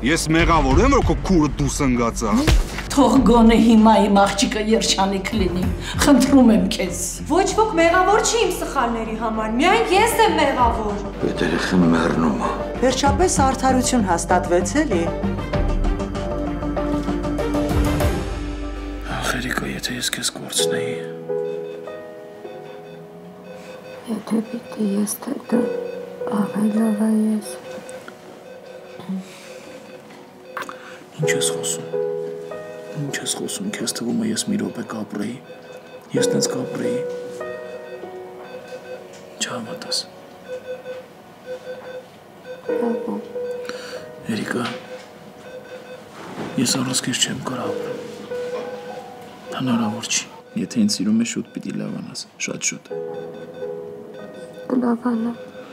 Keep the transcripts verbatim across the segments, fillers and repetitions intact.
Ես մեղավոր եմ, որ քո քուրը դուս ընկածա։ Թող գոնե հիմա իմ աղջիկը երջանիկ լինի։ Խնդրում եմ քեզ։ Ոչ ոք մեղավոր չի իմ սխալների համար, միայն ես եմ մեղավոր։ Այդ երեխան մեռնում է։ Վերջապես արդարություն հաստատվեց էլի։ Ախ, Երիկա, եթե ես քեզ կորցնեի։ Եթե պիտի ես թե դու աղելով ես։ Ինչ ես խոսում։ Ինչ ես խոսում, քեզ թվում է ես մի րոպե կապրեի, ես տենց կապրեի, չհամատաս։ Երիկա, ես առանց քեզ չեմ կարող ապրել, հնարավոր չի, եթե ինձ սիրում է շուտ պիտի լավանաս, շատ շուտ։ Լավանա։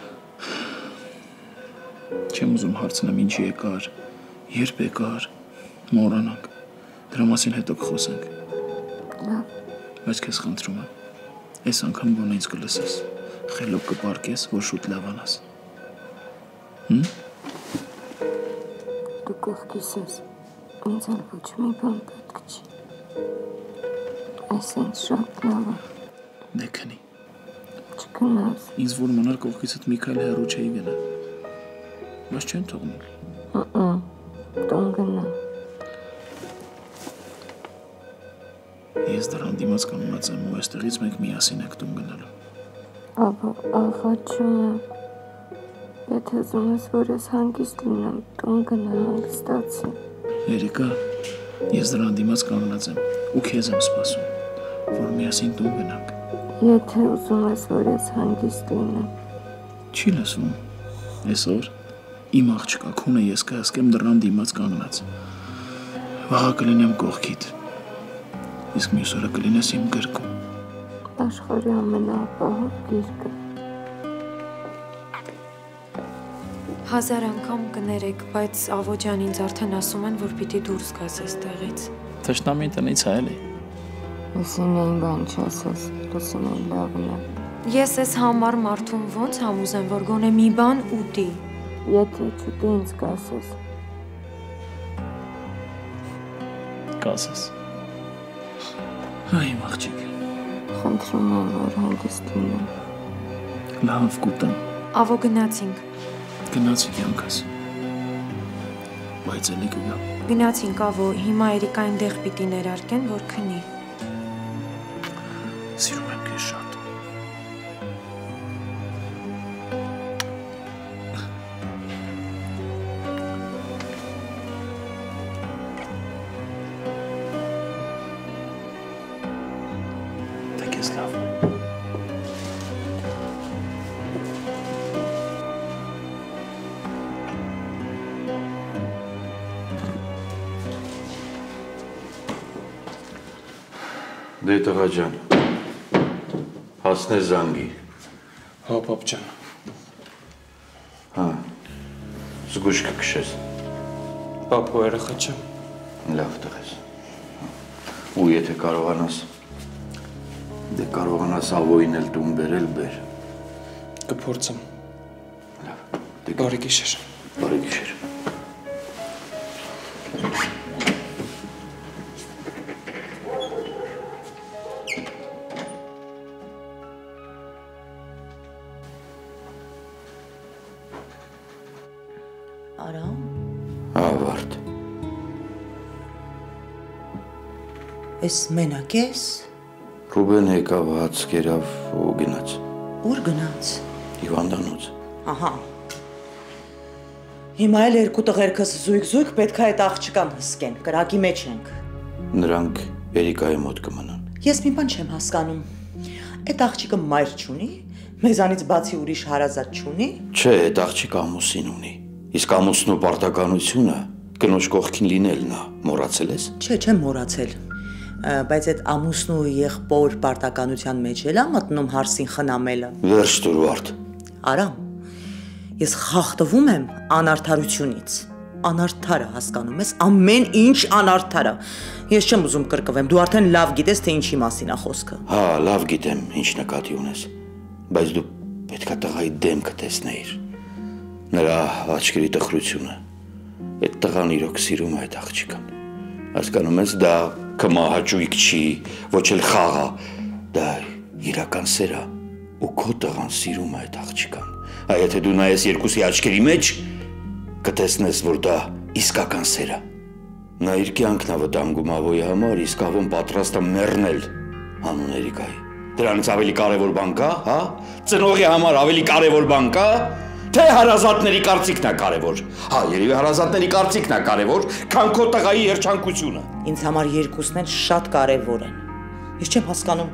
Չեմ ուզում հարցնեմ ինչի եկար, երբ եկար, մոռանանք։ Դրա մասին հետո կխոսենք։ Լավ։ Բայց քեզ խնդրում եմ, այս անգամ գոնե ինձ կլսես, խելոք կպարկես, որ շուտ լավանաս։ Հմ? Դու կողքիս ես, ինձ էլ ոչ մի բան պետք չի։ Այս ինձ շատ լավ է։ Դե քնի։ Չգնաս։ Ինձ որ մնար կողքիցդ մի քայլ հեռու չէի գնա։ Բայց չեն թողնում։ Ա-ա, տուն գնա։ Ես դրան դիմաց կանգնած եմ ու այստեղից մենք միասին եք տուն գնալու։ Աբա, աղաչում եմ, եթե ուզում ես, որ ես հանգիստ լինեմ, տուն գնա հանգստացի։ Երիկա, ես դրան դիմաց կանգնած եմ ու քեզ եմ սպասում, որ միասին տուն գնանք։ Եթե ուզում ես, որ ես հանգիստ լինեմ։ Չի լսվում, այսօր իմ աղջկա քունը ես կհասկեմ դրան դիմաց կանգնած։ Վաղը կլինեմ կողքիդ, իսկ մյուս օրը կլինես իմ գրկում։ Աշխարհի ամենաապահով գիրկը։ Հազար անգամ կներեք, բայց Ավոջան ինձ արդեն ասում են, որ պիտի դուրս գաս այստեղից։ Թշնամին տնից է էլի։ Լուսինեին բան չասես, Լուսինեին լավն է։ Ես ես համար մարդուն ոնց համուզեմ, որ գոնե մի բան ուտի։ Եթե չուտի ինձ կասես։ Կասես։ Այ իմ աղջիկ։ Խնդրում եմ, որ հանգիստ լինեմ։ Լավ կուտեմ։ Ավո գնացինք։ Գնացի կյանքս։ Բայց էլի կգա։ Գնացինք Ավո, հիմա Երիկային դեղ պիտի ներարկեն, որ քնի։ Սիրում եմ քեզ շատ։ Դա քեզ լավ։ Դե տղա ջան, հասնե զանգի։ Հա, պապ ջան։ Հա, զգուշ կքշես։ Պապ ու երեխա չեմ։ Լավ տղես։ Ու եթե կարողանաս, դե կարողանաս Ավոյին էլ տուն բերել բեր։ Կփորձեմ։ Լավ, դե Բարի գիշեր։ բարի գիշեր։ Արամ։ Ավարդ։ Ես մենակ ես։ Ռուբեն եկավ, հաց կերավ ու գնաց։ Ուր գնաց։ Հիվանդանոց։ Ահա։ Հիմա էլ երկու տղերքս զույգ-զույգ պետք է այդ աղջկան հսկեն, կրակի մեջ ենք։ Նրանք Երիկայի մոտ կմնան։ Ես մի բան չեմ հասկանում։ Այդ աղջիկը մայր չունի, մեզանից բացի ուրիշ հարազատ չունի։ Չէ, այդ աղջիկը ամուսին ունի։ Իսկ ամուսնու պարտականությունը կնոջ կողքին լինելն է, մոռացել ես։ Չէ, չեմ մոռացել։ Բայց այդ ամուսնու եղբոր պարտականության մեջ էլ է մտնում հարսին խնամելը։ Վերջ Տուրվարդ։ Արամ, ես խախտվում եմ անարդարությունից։ Անարդարը հասկանում ես, ամեն ինչ անարդարը։ Ես չեմ ուզում կրկվեմ, դու արդեն լավ գիտես, թե ինչի մասին է խոսքը։ Հա, լավ գիտեմ, ինչ նկատի ունես, բայց դու պետք է տղայի դեմքը տեսնեիր, նրա աչքերի տխրությունը, Այդ տղան իրոք սիրում է այդ աղջիկան։ Հասկանում ես, դա կմահաճույք չի, ոչ էլ խաղ է, դա իրական սեր է, ու քո տղան սիրում է այդ աղջիկան։ Այ եթե դու նայես երկուսի աչքերի մեջ, կտեսնես, որ դա իսկական սեր է։ Նա իր կյանքն է վտանգում Ավոյի համար, իսկ Ավոն պատրաստ է մեռնել հանուն Էրիկայի։ Դրանից ավելի կարևոր բան կա, հա? Ծնողի համար ավելի կարևոր բան կա, թե հարազատների կարծիքն է կարևոր։ Հա, երևի հարազատների կարծիքն է կարևոր, քան քո տղայի երջանկությունը։ Ինձ համար երկուսն էլ շատ կարևոր են։ Ես չեմ հասկանում։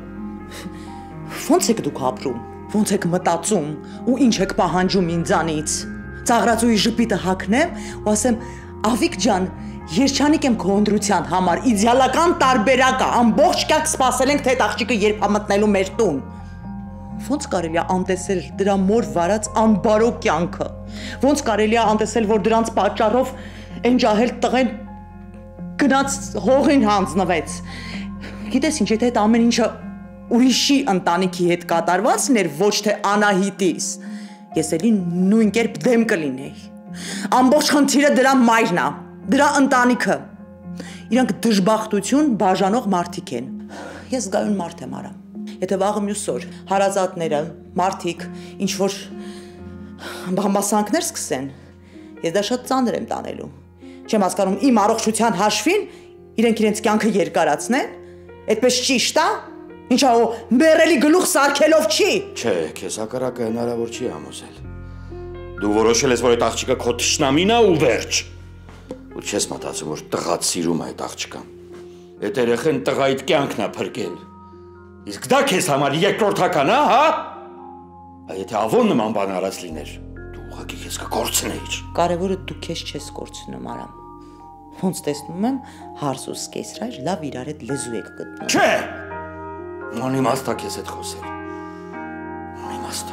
Ո՞նց եք դուք ապրում, ո՞նց եք մտածում ու ինչ եք պահանջում ինձանից։ Ծաղրածուի ժպիտը հագնեմ ու ասեմ՝ Ավիկ ջան, երջանիկ եմ քո ընտրության համար, իդեալական տարբերակ է, ամբողջ կյանք սպասել ենք, թե այդ աղջիկը երբ է մտնելու մեր տուն։ Ոնց կարելի է անտեսել դրա մոր վարած անբարո կյանքը։ Ոնց կարելի է անտեսել, որ դրանց պատճառով այն ջահել տղեն գնաց հողին հանձնվեց։ Գիտես ինչ, եթե այդ ամեն ինչը ուրիշի ընտանիքի հետ կատարվածն էր, ոչ թե Անահիտիս, ես էլի նույն կերպ դեմ կլինեի։ Ամբողջ խնդիրը դրա մայրն է, դրա ընտանիքը։ Իրանք դժբախտություն բաժանող մարդիկ են։ Ես զգայուն մարդ եմ արամ։ Եթե վաղը մյուս օր հարազատները, մարդիկ, ինչ որ բամբասանքներ սկսեն, ես դա շատ ծանր եմ տանելու։ Չեմ հասկանում, իմ առողջության հաշվին իրենք իրենց կյանքը երկարացնեն, այդպես ճիշտ է։ Ինչա ու մեռելի գլուխ սարքելով չի։ Չէ, քեզ հակառակը հնարավոր չի համոզել։ Դու որոշել ես, որ այդ աղջիկը քո թշնամին է ու վերջ։ Ու չես մտածում, որ տղադ սիրում է այդ աղջկան։ Այդ երեխեն տղայիդ կյանքն է փրկել։ Իսկ դա քեզ համար երկրորդական է, հա? Այ եթե Ավոն նման բան արած լիներ, դու ուղղակի քեզ կկորցնեիր։ Կարևորը դու քեզ չես կորցնում, Արամ։ Ոնց տեսնում եմ, հարս ու սկեսրայր լավ իրար հետ լեզու եք գտնում։ Չէ։ Անիմաստ է քեզ հետ խոսել։ Անիմաստ է։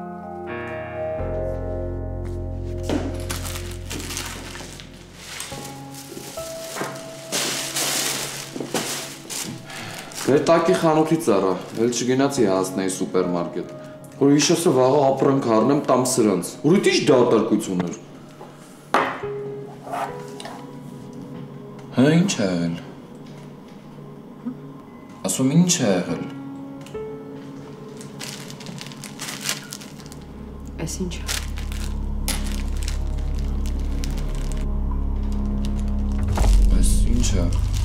Վերտակի խանութից առա, էլ չգնացի հասնեի սուպերմարկետ, որ հիշեսը վաղը ապրանք առնեմ տամ սրանց, որ իտ ինչ դատարկություն էր։ Հա, ինչ է եղել։ Ասում ինչ է եղել։ Էս ինչ է։ Էս ինչ է։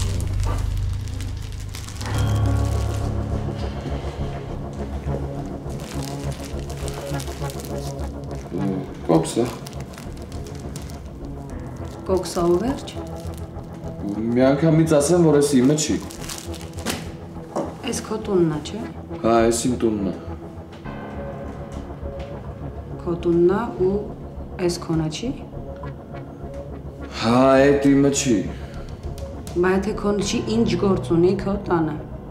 Կոքս է։ Կոքս է ու վերջ։ Մի անգամից ասեմ, որ էս իմը չի։ Էս քո տունն է, չէ։ Հա, էս իմ տունն է։ Քո տունն է ու էս քոնը չի։ Հա, այդ իմը չի։ Բա եթե քոնը չի, ինչ գործ ունի քո տանը։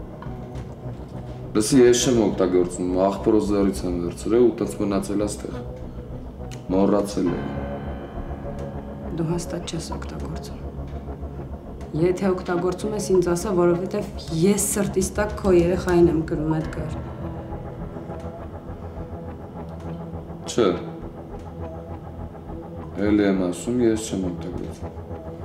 Լսի, ես չեմ օգտագործում, աղբորոս ձեռից եմ վերցրել ու տենց մնացել աստեղ։ Մոռացել եմ։ Դու հաստատ չես օգտագործում։ Եթե օգտագործում ես ինձ ասա, որովհետև ես սրտիս տակ քո երեխային եմ կրում այդ կար։ Չէ։ Էլի եմ ասում, ես չեմ օգտագործում։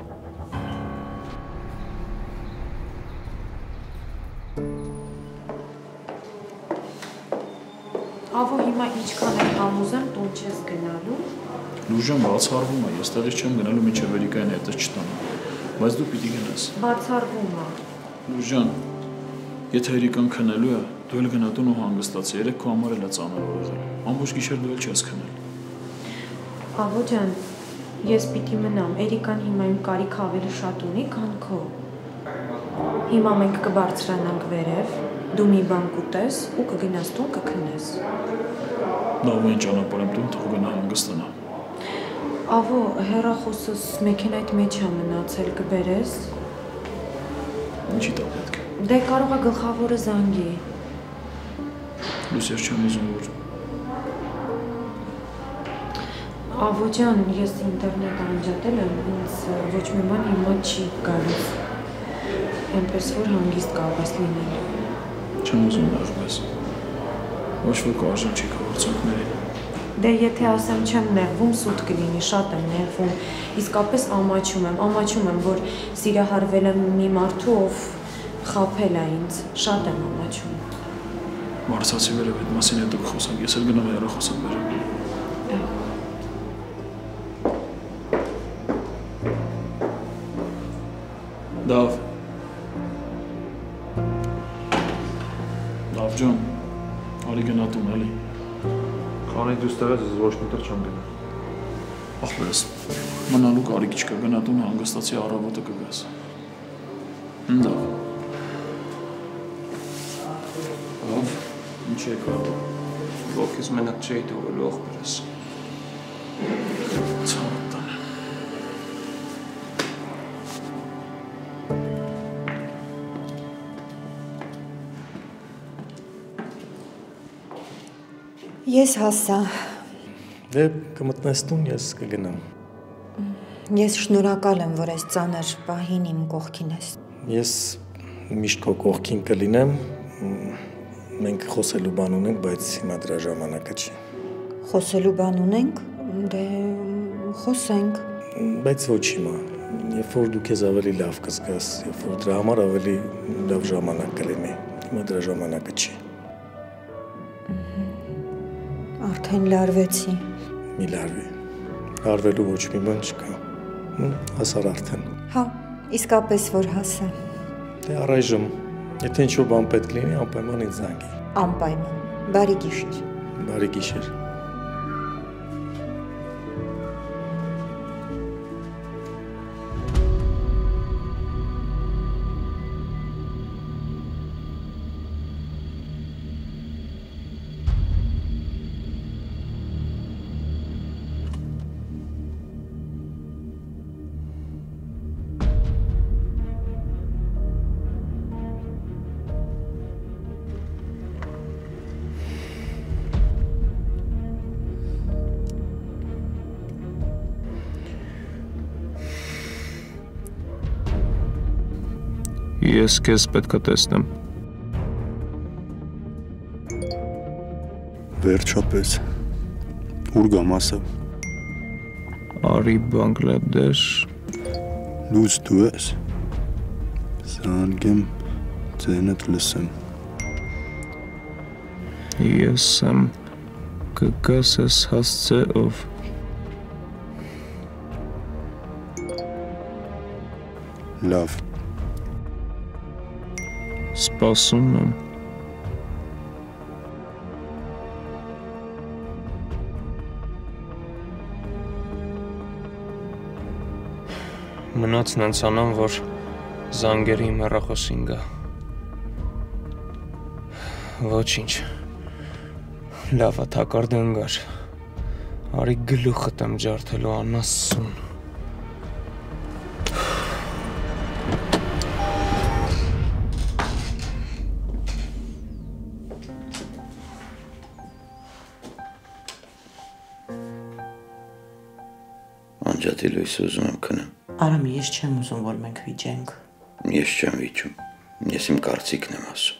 Ավո հիմա ինչքան էլ համոզեմ, տուն չես գնալու։ Լուժան բացառվում է, ես տեղից չեմ գնալու մինչև Էրիկային հետը չտանեմ, բայց դու պիտի գնաս։ Բացառվում է։ Լուժան, եթե Էրիկան քնելու է, դու էլ գնա տուն ու հանգստացի, երեք քո համար էլ է ծանր եղել։ Ամբողջ գիշեր դու էլ չես քնել։ Ավո ջան, ես պիտի մնամ, Էրիկան հիմա իմ կարիքը ավելի շատ ունի, քան քո։ Հիմա մենք կբարձրանանք վերև, դու մի բան կուտես ու կգնաս տուն կքնես։ Լավ են ճանապարհ եմ տուն, թող գնա հանգստանա։ Ավո, հեռախոսս մեքենայիդ մեջ է մնացել, կբերես։ Ինչի՞ տա պետք է։ Դե կարող է գլխավորը զանգի։ Լույս ես չեմ ուզում որ։ Ավո ջան, ես ինտերնետ անջատել եմ, ինձ ոչ մի բան հիմա չի գալիս։ Այնպես որ հանգիստ կարող ես լինել։ Չեմ ուզում նեղվես։ Ոչ ոք արժան չի քո հարցանքներին։ Դե եթե ասեմ չեմ նեղվում, սուտ կլինի, շատ եմ նեղվում։ Իսկապես ամաչում եմ, ամաչում եմ, որ սիրահարվել եմ մի մարդու, ով խաբել է ինձ, շատ եմ ամաչում։ Մարսացի վերև այդ մասին հետո կխոսանք, ես էլ գնամ հեռախոսդ վերև։ Դավ։ Դավ ջան, արի գնա տուն, էլի։ Քանի դու ստեղած ես ոչ միտեղ չեմ գնա։ Ախպերս, մնալու կարիք չկա, գնա տուն հանգստացի առավոտը կգաս։ Դավ։ Ով։ Ինչ է կարող։ Ողքից մենակ չէի թողելու ախպերս։ Ցավտան։ Ես հասա։ Դե կմտնես տուն, ես կգնամ։ Ես շնորհակալ եմ, որ այս ծանր պահին իմ կողքին ես։ Ես միշտ քո կողքին կլինեմ։ Մենք խոսելու բան ունենք, բայց հիմա դրա ժամանակը չի։ Խոսելու բան ունենք, դե խոսենք։ Բայց ոչ հիմա։ Երբ որ դու քեզ ավելի լավ կզգաս, երբ որ դրա համար ավելի լավ ժամանակ կլինի։ Հիմա դրա ժամանակը չի։ Արդեն լարվեցի։ Մի լարվի։ Լարվելու ոչ մի բան չկա։ Հասար արդեն։ Հա, իսկապես որ հասա։ Դե առայժմ, եթե ինչ-որ բան պետք լինի, անպայման ինձ զանգի։ Անպայման։ Բարի գիշեր։ Բարի գիշեր։ Ես քեզ պետք է տեսնեմ։ Վերջապես։ Ուր գամ ասա։ Արի Բանգլադեշ։ Լույս դու ես։ Զանգեմ ձենդ լսեմ։ Ես եմ կգաս ես հասցեով։ Լավ։ Սպասում եմ։ Մնացն անցանամ, որ զանգերի իմ հեռախոսին գա։ Ոչինչ։ Լավ է թակարդը ընկար։ Արի գլուխդ եմ ջարդելու անասուն։ Անջատի լույս ուզում եմ քնեմ։ Արամ, ես չեմ ուզում, որ մենք վիճենք։ Ես չեմ վիճում։ Ես իմ կարծիքն եմ ասում։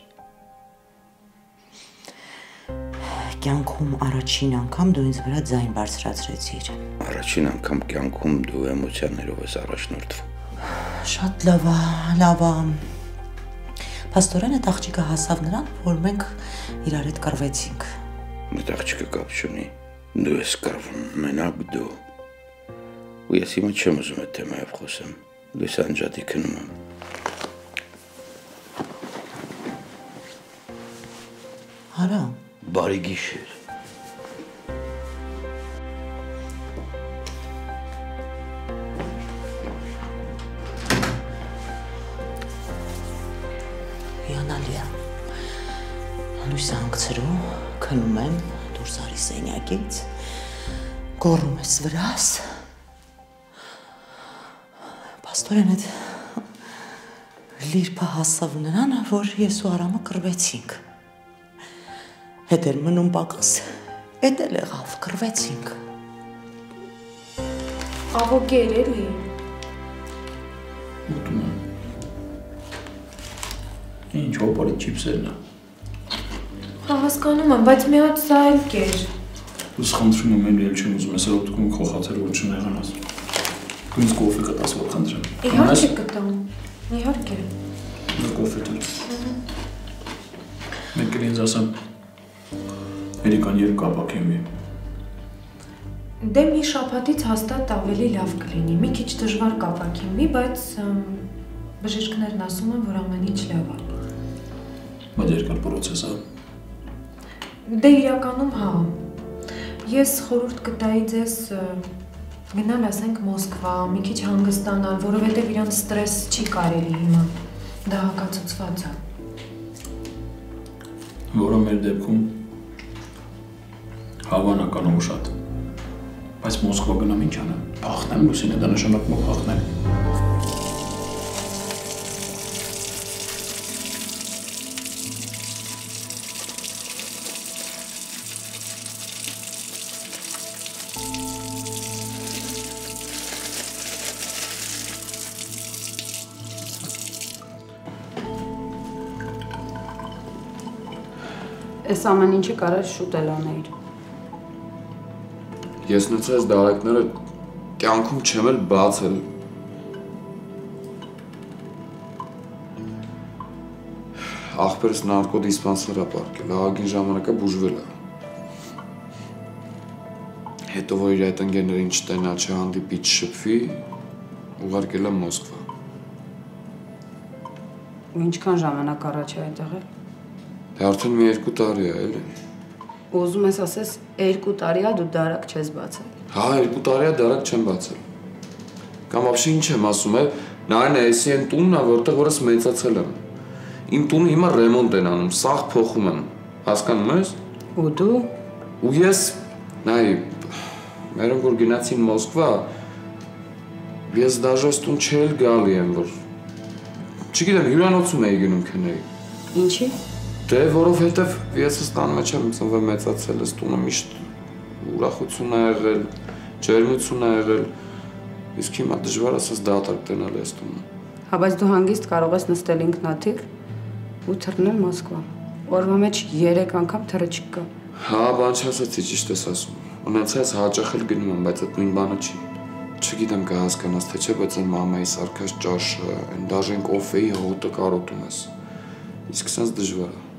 Կյանքում առաջին անգամ դու ինձ վրա ձայն բարձրացրեցիր։ Առաջին անգամ կյանքում դու էմոցիաներով ես առաջնորդվում։ Շատ լավ է, լավ է։ Փաստորեն այդ աղջիկը հասավ նրան, որ մենք իրար հետ կռվեցինք։ Այդ աղջիկը կապ չունի։ Դու ես կռվում, մենակ դու։ Ու ես հիմա չեմ ուզում այդ թեմայով խոսեմ։ Լույս անջատի քնում եմ։ Արա։ Բարի գիշեր։ Հիանալի է։ Լույսը հանգցրու, քնում եմ, դուրս արի սենյակից, գոռում ես վրաս։ Պաստորեն այդ լիրպը հասավ նրան, որ ես ու Արամը կռվեցինք։ Հետ էր մնում պակաս, էդ էլ եղավ, կռվեցինք։ Աղոկեր էլի։ Ուտում եմ։ Ինչ հոպարի չիպսերն է։ Հա, հասկանում եմ, բայց մի հատ սա էլ կեր։ Լուս խնդրում եմ էլ չեմ ուզում ես ռոպտկում խոխացել որ չնեղանաս։ Ինձ կոֆե կտաս որ խնդրեմ։ Իհարկե կտամ։ Իհարկե։ Նա կոֆե տուր։ Մենք ինձ ասեմ Էրիկան երբ կապակենվի։ Դե մի շաբաթից հաստատ ավելի լավ կլինի։ Մի քիչ դժվար կապակենվի, բայց բժիշկներն ասում են, որ ամեն ինչ լավ է։ Բայց երկար պրոցես է։ Դե իրականում հա։ Ես խորհուրդ կտայի ձեզ գնալ ասենք Մոսկվա, մի քիչ հանգստանալ, որովհետև իրան ստրես չի կարելի հիմա։ Դա հակացուցված է։ Որը մեր դեպքում հավանական ու շատ։ Բայց Մոսկվա գնամ ինչ անեմ։ Փախնեմ Լուսինե, դա նշանակում է փախնել։ Այս ամեն ինչը կարար շուտ էլ անեիր։ Ես նույնպես այս դարակները կյանքում չեմ էլ բացել։ Ախպերս նարկոդիսպանսեր է պարկել, ահագին ժամանակը բուժվել է։ Հետո որ իր այդ ընկերներին չտենա, չհանդիպի, չշփվի, ուղարկել է Մոսկվա։ Ինչքան ժամանակ առաջ է այդ եղել։ Դե արդեն մի երկու տարի է, էլի։ Ուզում ես ասես երկու տարի է դու դարակ չես բացել։ Հա, երկու տարի է դարակ չեմ բացել։ Կամ вообще ինչ եմ ասում, է, նայեն էսի են տունն է, որտեղ որս մեծացել եմ։ Իմ տունը հիմա ռեմոնտ են անում, սաղ փոխում եմ։ Հասկանում ես։ Ու դու։ Ու ես, նայ, մերոնք որ գնացին Մոսկվա, ես դաժե տուն չել գալի եմ, որ չգիտեմ, հյուրանոցում էի գնում քնեի։ Ինչի։ Դե որովհետև ես ստանում եմ չեմ ծնվել մեծացել, ես տունը միշտ ուրախություն է եղել, ջերմություն է եղել, իսկ հիմա դժվար ասած դատարկ տենալ ես տունը։ Հա, բայց դու հանգիստ կարող ես նստել ինքնաթիռ ու թռնել Մոսկվա։ Օրվա մեջ երեք անգամ թռը չկա։ Հա, բան չասացի, ճիշտ ես ասում։ Ունեցած հաճախ էլ գնում եմ, բայց այդ նույն բանը չի։ Չգիտեմ կհասկանաս թե չէ, բայց այն մամայի սարքած ճաշը, այն դաժեն կոֆեի հոտը կարոտում ես։ Իսկ սենց դժվար է։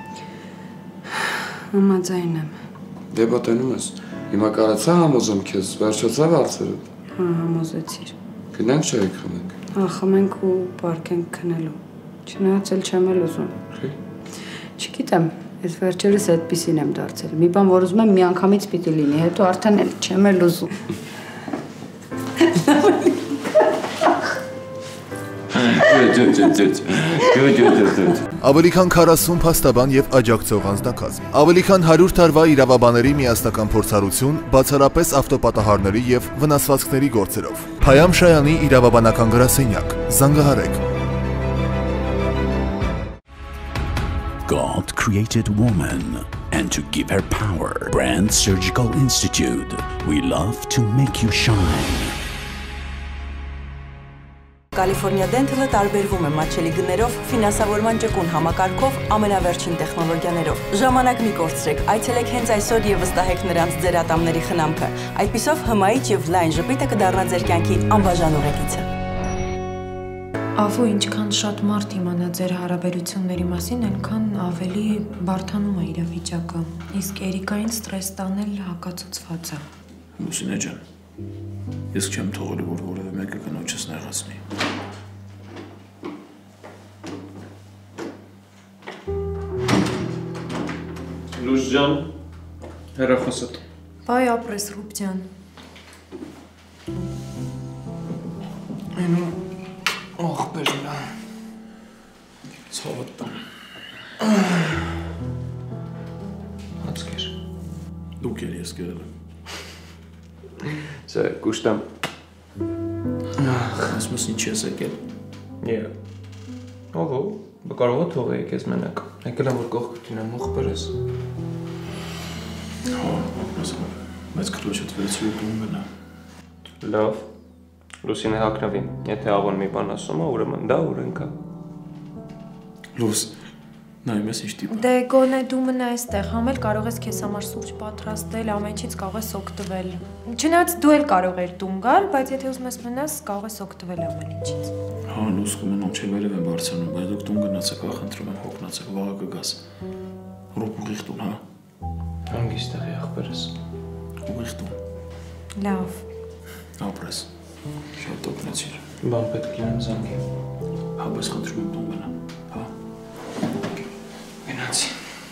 Համաձայն եմ։ Դե բա տենում ես, հիմա կարացա համոզեմ քեզ, վերջացավ հարցերը։ Հա, համոզեցիր։ Գնանք չայք խմենք։ Հա, խմենք ու պարկենք քնելու։ Չնայած էլ չեմ էլ ուզում։ Չգիտեմ, ես վերջերս այդպիսին եմ դարձել։ Մի բան որ ուզում եմ միանգամից պիտի լինի, հետո արդեն էլ չեմ էլ ուզում։ Ավելի քան քառասուն փաստաբան եւ աջակցող անձնակազմ, ավելի քան հարյուր տարվա իրավաբանների միասնական փորձառություն, բացառապես ավտոպատահարների եւ վնասվածքների գործերով։ Փայամ Շայանի իրավաբանական գրասենյակ, զանգահարեք։ God created woman, and to give her power, Brand Surgical Institute, we love to make you shine. Կալիֆորնիա Dental-ը տարբերվում է մատչելի գներով, ֆինանսավորման ճկուն համակարգով, ամենավերջին տեխնոլոգիաներով։ Ժամանակ մի կորցրեք, այցելեք հենց այսօր եւ վստահեք նրանց ձեր ատամների խնամքը։ Այդպիսով հմայիչ եւ լայն ժպիտը կդառնա ձեր կյանքի անբաժան ուղեկիցը։ Ավո, ինչքան շատ մարդ իմանա ձեր հարաբերությունների մասին, այնքան ավելի բարդանում է իրավիճակը։ Իսկ Էրիկային ստրես տանել հակացուցված է։ Լուսինե ջան, ես չեմ թողելու, որ որևէ մեկը կնոջս նեղացնի։ Լուս ջան, հեռախոսդ։ Բայ ապրես Ռուբ ջան։ Այնու ախպերն է։ Ցավդ տան։ Հացկեր։ Դուք էլ ես կերել եմ։ Չէ, կուշտամ։ Ասում ես ինչ ես եկել։ Եա։ Ողո, բա կարող է թողեի քեզ մենակ։ Եկել եմ որ կողքին եմ ախպերս։ Հա, ասում բայց քրոջդ վերցրու տուն գնա։ Լավ։ Լուսինե հակնվի։ Եթե ավոն մի բան ասում է, ուրեմն դա օրենք է։ Լուս, Նայում ես ինչ տիպ։ Դե գոնե դու մնա այստեղ, համ էլ կարող ես քեզ համար սուրճ պատրաստել, ամեն ինչից կարող ես օգտվել։ Չնայած դու էլ կարող ես տուն գալ, բայց եթե ուզում ես մնաս, կարող ես օգտվել ամեն ինչից։ Հա, լույս կմնամ, չէ վերև եմ բարձրանում, բայց դուք տուն գնացեք, հա, խնդրում եմ, հոգնացեք, վաղը կգաս։ Ռոբ ուղիղ տուն, հա։ Հանգիստ եղի ախպերս։ Ուղիղ տուն։ Լավ։ Ապրես։ Շատ օգնեցիր։ Բան պետք է լինեմ զանգի։ Հա, բայց խնդրում եմ տուն գնամ, հա։ Գնացի։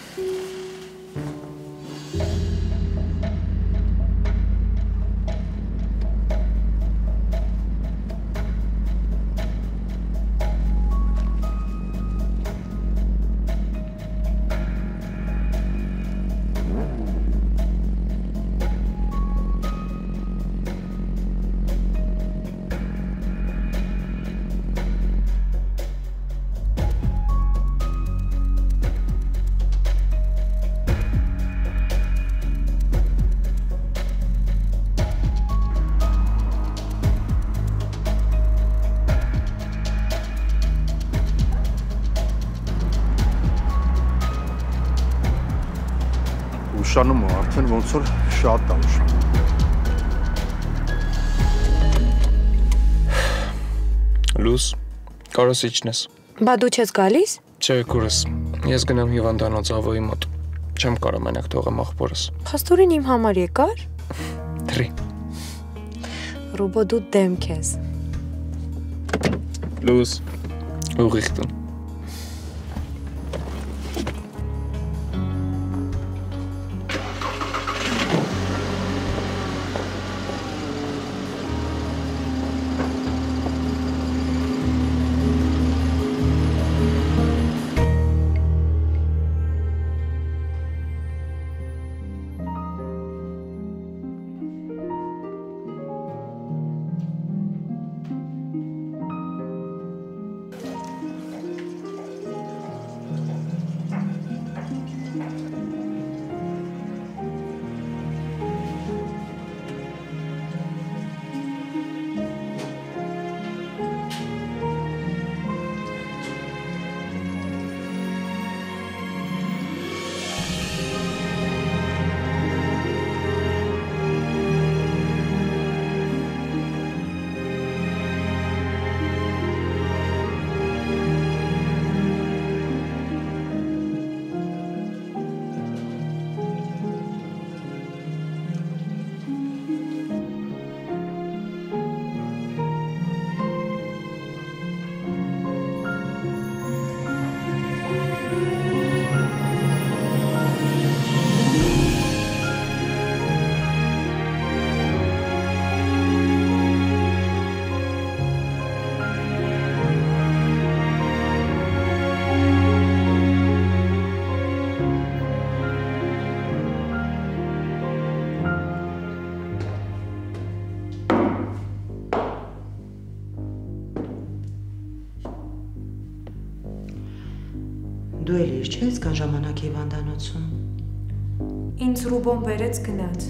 Ուշանում է արդեն ոնց որ շատ է ուշանում։ Լուս, կարոս իջնես։ Բա դու չես գալիս։ Չէ, քուրս, ես գնամ հիվանդանոց ավոյի մոտ։ Չեմ կարող մենակ թողեմ ախպորս։ Փաստորեն իմ համար եկար։ Դրի։ Ռոբո դու դեմ քեզ։ Լուս, ուղիղ տուն։ Դու էլ ես չես կան ժամանակ հիվանդանոցում։ Ինձ Ռուբոն բերեց գնաց։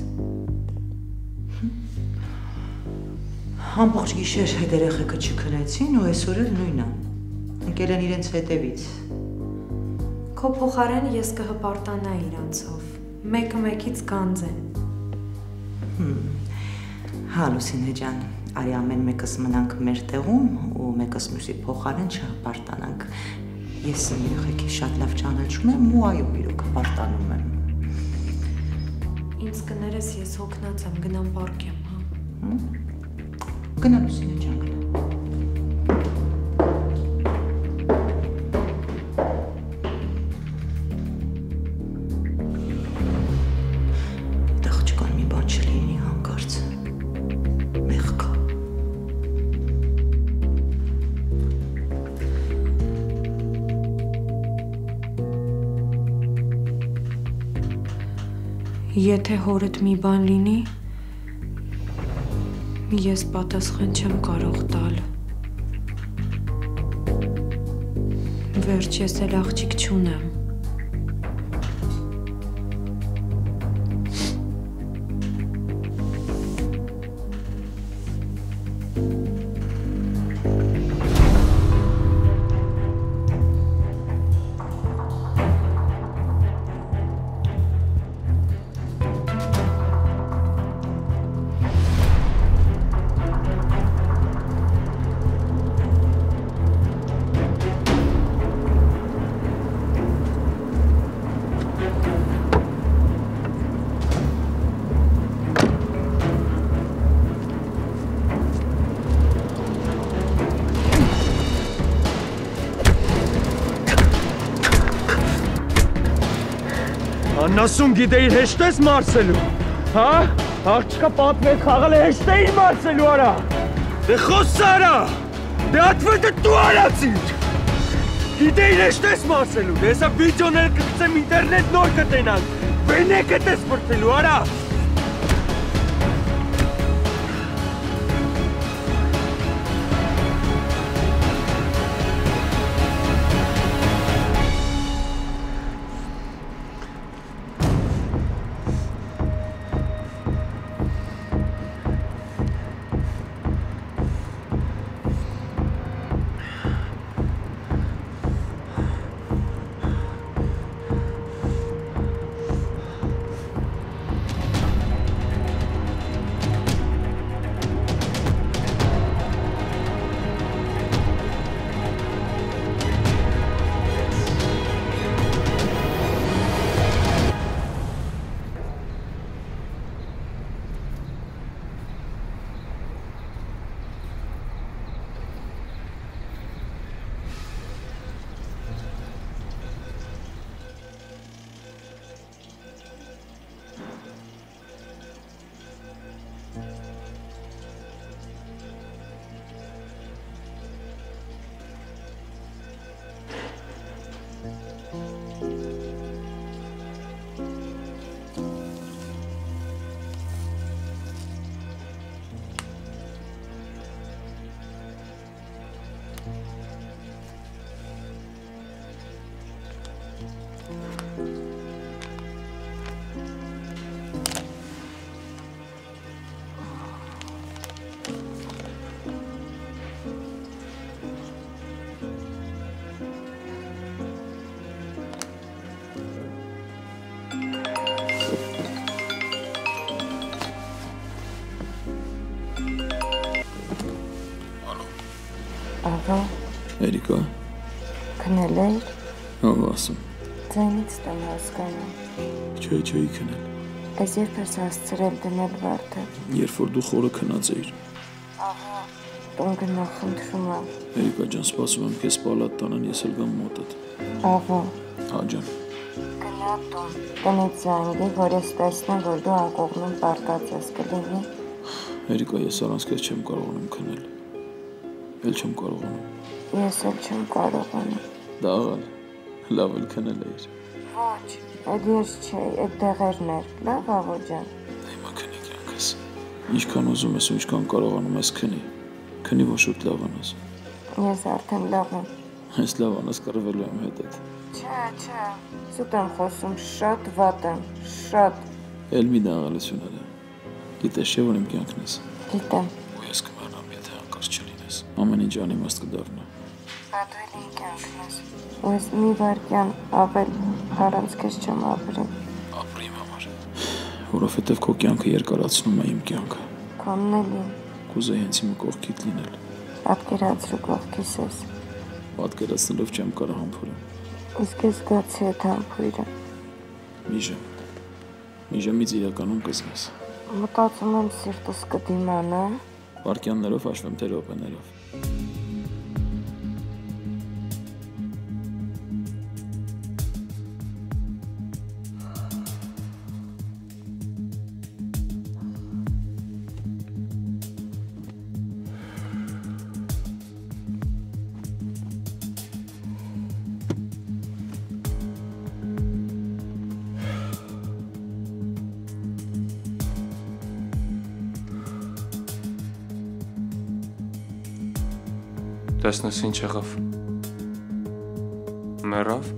Ամբողջ գիշեր հետ երեխեքը չքնեցին ու այսօր էլ նույնը։ Ընկել են իրենց հետևից։ Քո փոխարեն ես կհպարտանայի իրանցով։ Մեկը մեկից գանձ են։ Հա, Լուսինե ջան, արի ամեն մեկս մնանք մեր տեղում ու մեկս մյուսի փոխարեն չհպարտանանք։ Ես իմ երեխեքի շատ լավ ճանաչում եմ ու այո, իրոք հպարտանում եմ։ Ինձ կներես, ես հոգնած եմ, գնամ պարկեմ, հա։ Գնա Լուսինե ջան, գնա։ Տղջկան մի բան չլինի հանկարծ։ Մեղքա։ Եթե հորդ մի բան լինի, ես պատասխան չեմ կարող տալ։ Վերջ ես էլ աղջիկ չունեմ։ Անասուն գիտեիր հեշտ ես մարսելու, հա? Աղջկա պատմել խաղալ է հեշտ էիր մարսելու արա։ Դե խոսս արա, դե ատվետը դու արացիր։ Գիտեիր հեշտ ես մարսելու, դե հեսա վիդյոները կգցեմ ինտերնետ նոր կտենանք, վենեկդ ես բրդելու արա։ Աղա, Էրիկա, քնել էիր, ով ասում, ձայնից տեմ հասկանում, չէ, չէի քնել, ես երբ ես հասցրել դնել վարդը, երբ որ դու խորը քնած էիր, աղա, տուն գնա խնդրում եմ, Էրիկա ջան, սպասում եմ քեզ պալատ տանան, ես էլ գամ մոտդ, աղա, հա ջան, գնա տուն, տնից զանգի, որ ես տեսնեմ, որ դու ակողնում պարկած ես կլինի, Էրիկա, ես առանց քեզ չեմ կարողանում քնել, էլ չեմ կարողանում, ես էլ չեմ կարողանում, դա աղալ, լավ էլ քնել էիր, ոչ, այդ ես չէի, այդ դեղերն էր, լավ աղո ջան, հիմա քնի կյանքս, ինչքան ուզում ես ու ինչքան կարողանում ես քնի, քնի ոչ ուտ լավ անես, ես արդեն լավ եմ, ես լավ անես կռվելու եմ հետդ, չէ, չէ, սուտ եմ խոսում, շատ վատ եմ, շատ, էլ մի դաղալություն էլ է, գիտես չէ որ իմ կյանքն ես, գիտեմ, ու ես կմեռնամ եթե հանկարծ չլինես, ամեն ինչ անիմաստ կդառնա, պատվել իմ կյանքն ես, ու ես մի վարկյան ավել առանց քեզ չեմ ապրել, ապրի իմ համար, որովհետև քո կյանքը երկարացնում է իմ կյանքը, քոնն էլ իմ, կուզեի հենց իմը կողքիդ լինել, պատկերացրու կողքիս ես, պատկերացնելով չեմ կարող համբուրեմ, իսկ ես զգացի այդ համբույրը, մի ժամ, մի ժամից իրականում կզգաս, մտածում եմ սիրտս կդիմանա, վարկյաններով հաշվեմ թե րոպեներով, տեսնես ինչ եղավ, մեռավ,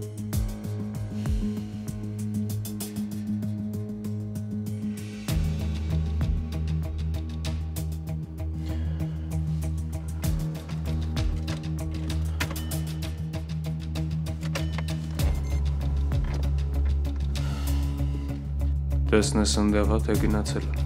տեսնես ընդեղա թե գնացել է,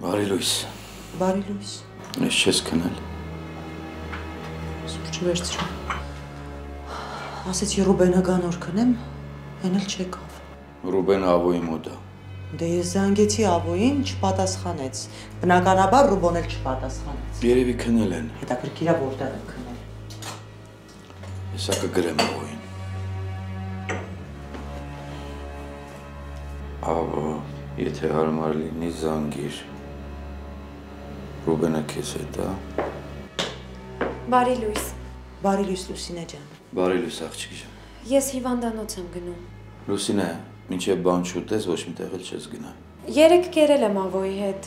Բարի լույս։ Բարի լույս։ Ես չես քնել։ Սուրճի վերցրու։ Ասեցի Ռուբենը գան օր քնեմ, հեն էլ չեկավ։ Ռուբենը Ավոյի մոտ է։ Դե ես զանգեցի Ավոյին, չպատասխանեց։ Բնականաբար Ռուբոն էլ չպատասխանեց։ Երևի քնել են։ Հետաքրքիր է որտեղ են քնել։ Հեսա կգրեմ Ավոյին։ Ավո, եթե հարմար լինի զանգիր։ Ռուբենը քեզ հետ է։ Բարի լույս։ Բարի լույս Լուսինե ջան։ Բարի լույս աղջիկ ջան։ Ես հիվանդանոց եմ գնում։ Լուսինե, մինչև բան չուտես, ոչ մի տեղ էլ չես գնա։ Երեք կերել եմ Ավոյի հետ։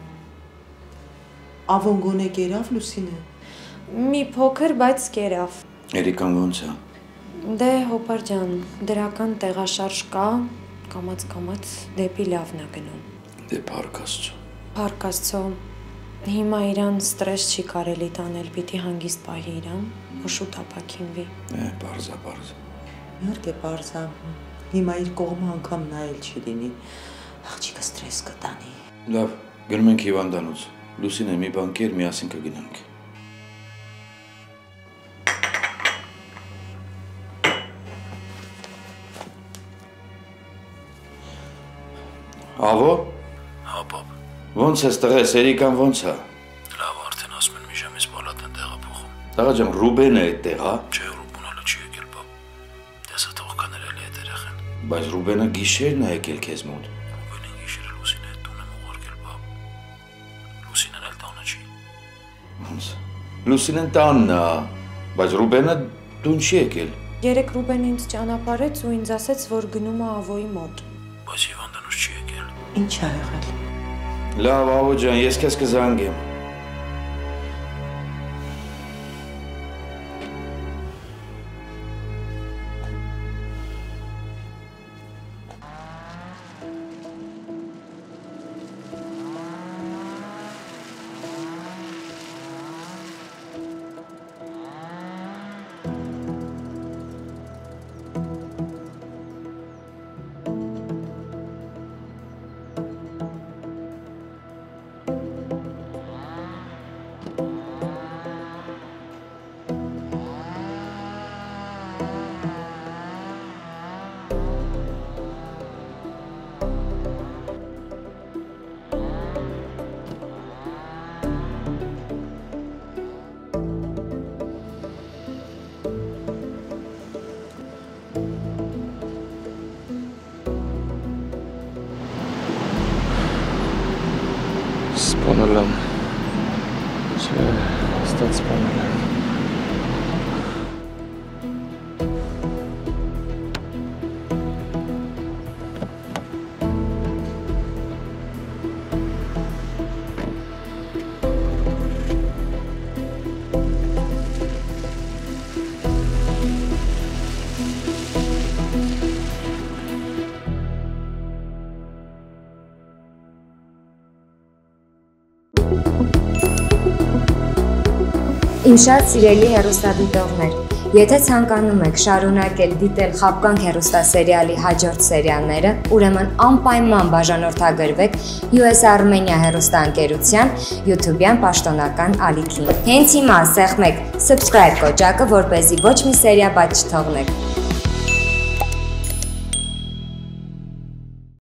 Ավոն գոնե կերավ Լուսինե։ Մի փոքր, բայց կերավ։ Երիկան ոնց է։ Դե հոպար ջան, դրական տեղաշարժ կա, կամաց-կամաց դեպի լավն է գնում։ Դե փառք Աստծո։ Փառք Աստծո։ Հիմա իրան ստրես չի կարելի տանել, պիտի հանգիստ պահի իրան, որ շուտ ապաքինվի։ Է, բարձա, բարձա։ Իհարկե բարձա։ Հիմա իր կողմը անգամ նայել չի լինի։ Աղջիկը ստրես կտանի։ Լավ, գնում ենք հիվանդանոց։ Լուսինե, մի բան կեր, միասին կգնանք։ Ավո։ Հա, պապ։ Ոնց ես տղես, Երիկան ոնց է։ Լավ, արդեն ասում են մի ժամից պալատ են տեղափոխում։ Տղա ջան, Ռուբենը է այդտեղ, հա։ Չէ, Ռուբենը հələ չի եկել, պապ։ Տեսա թող կաներել է այդ երեխան։ Բայց Ռուբենը գիշերն է եկել քեզ մոտ։ Ռուբենը գիշերը Լուսինե հետ տուն եմ ուղարկել, պապ։ Լուսինեն էլ տանը չի։ Ոնց։ Լուսինեն տանն է, բայց Ռուբենը տուն չի եկել։ Երեք Ռուբենը ինձ ճանապարհեց ու ինձ ասեց, որ գնում է Ավոյի մոտ։ Բայց հիվանդանոց չի եկել։ Ինչ ա եղել։ Լավ, Ավո ջան, ես քեզ կզանգեմ։ Սպանել եմ, չէ, ստատ սպանել եմ։ Իմ շատ սիրելի հեռուստադիտողներ, եթե ցանկանում եք շարունակել դիտել Խաբկանք հեռուստասերիալի հաջորդ սերիալները, ուրեմն անպայման բաժանորդագրվեք յու էս Armenia հեռուստաընկերության YouTube-յան պաշտոնական ալիքին։ Հենց հիմա սեղմեք subscribe կոճակը, որպեսզի ոչ մի սերիա բաց չթողնեք։